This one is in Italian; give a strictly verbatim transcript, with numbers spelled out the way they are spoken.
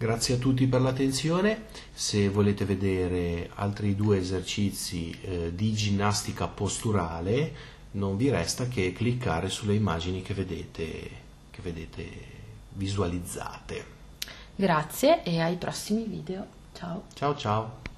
Grazie a tutti per l'attenzione. Se volete vedere altri due esercizi eh, di ginnastica posturale, non vi resta che cliccare sulle immagini che vedete, che vedete visualizzate. Grazie e ai prossimi video. Ciao. Ciao ciao.